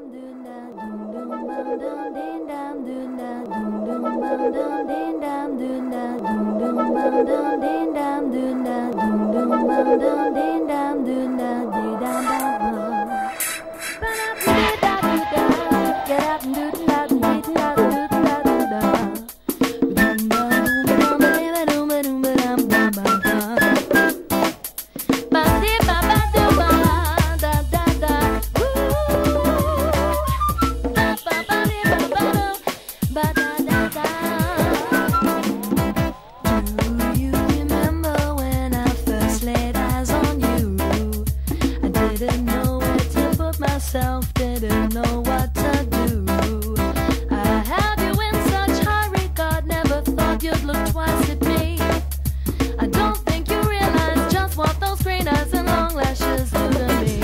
Didn't know what to do. I have you in such high regard, never thought you'd look twice at me. I don't think you realize just what those green eyes and long lashes do to me.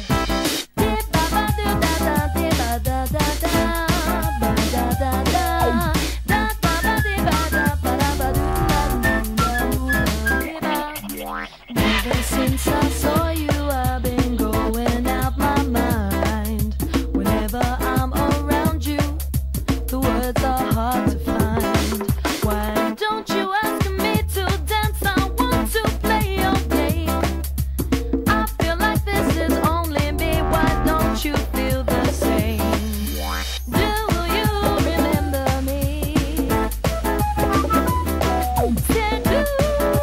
Ever since I saw you, I've been going out my mind. Whenever I'm around you, the words are hard to find. Why don't you ask me to dance? I want to play your game. I feel like this is only me. Why don't you feel the same? Do you remember me? Say, do you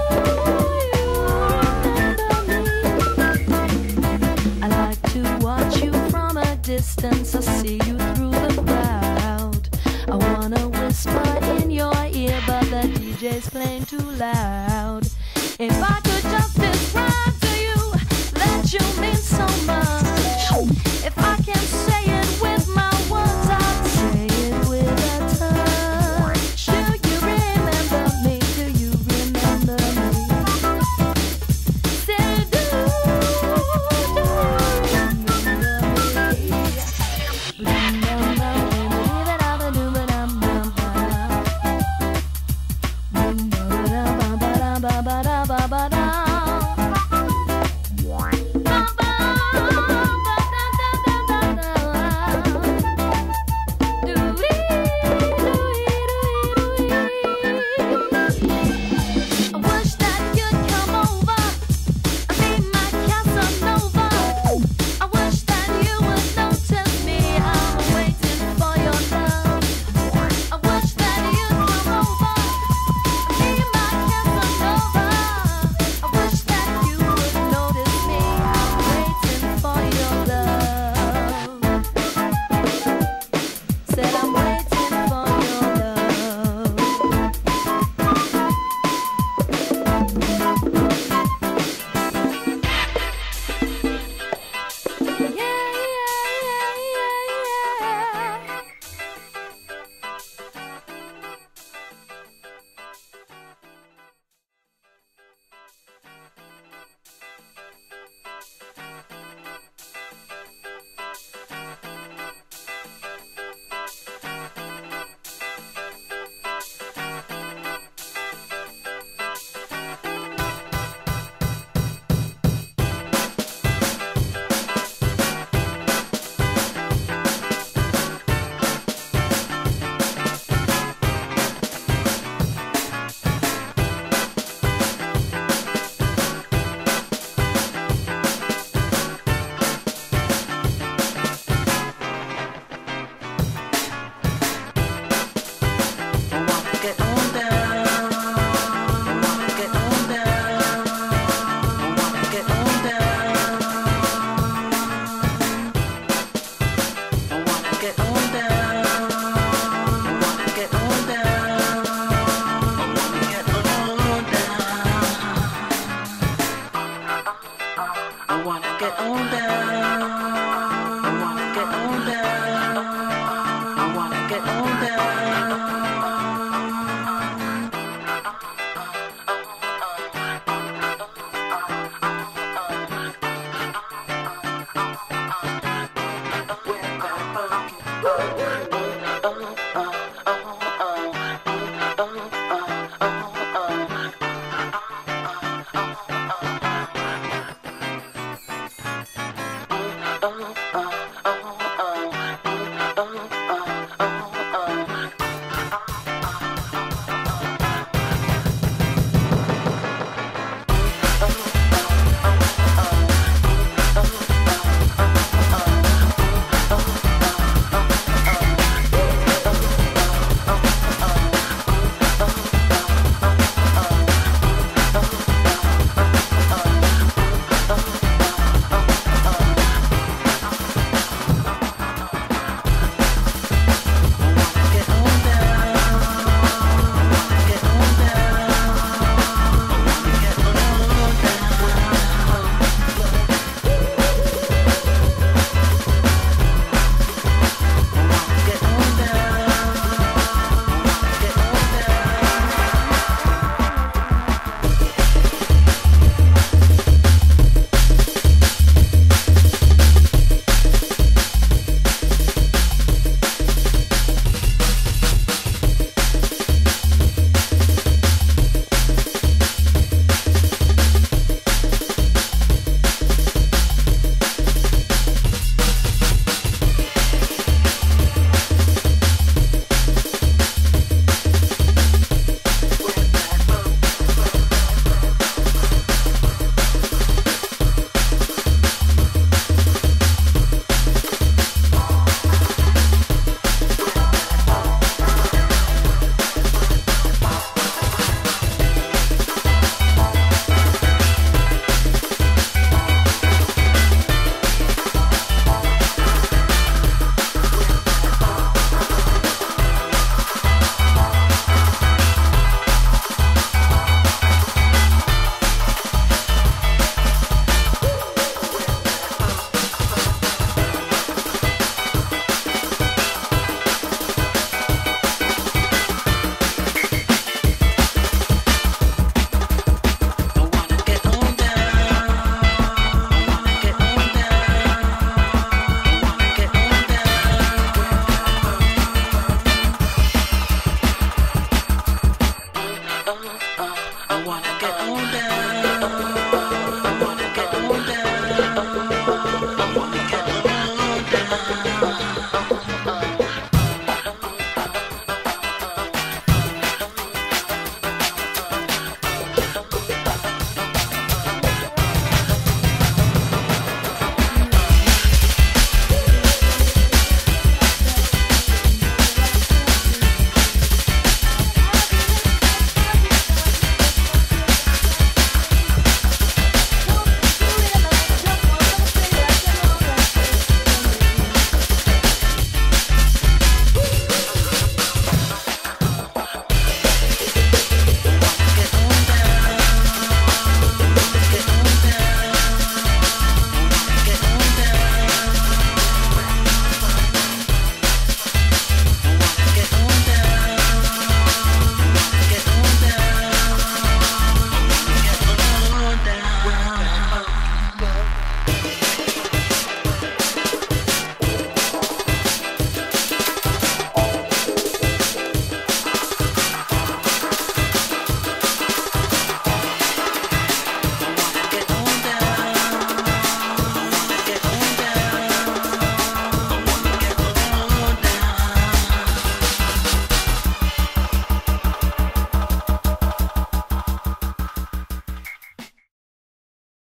I like to watch you from a distance. I see you through the crowd. I wanna whisper in your ear, but the DJ's playing too loud. If I could just describe to you that you mean so much. If I can't say it with my words, I'll say it with a touch. Do you remember me? Do you remember me? Say, do I wanna get on down.